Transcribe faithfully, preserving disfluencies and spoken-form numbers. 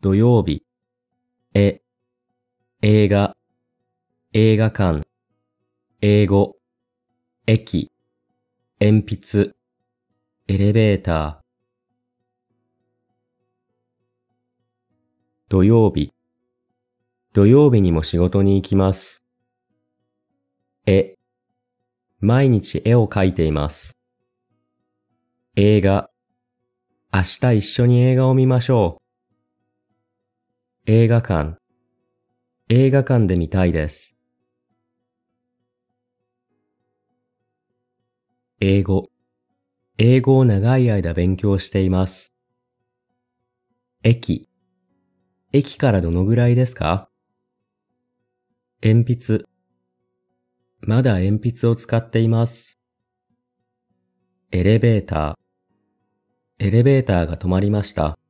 土曜日、え、映画、映画館、英語、駅、鉛筆、エレベーター。土曜日、土曜日にも仕事に行きます。絵、毎日絵を描いています。映画、明日一緒に映画を見ましょう。映画館、映画館で見たいです。英語、英語を長い間勉強しています。駅、駅からどのぐらいですか？鉛筆、まだ鉛筆を使っています。エレベーター、エレベーターが止まりました。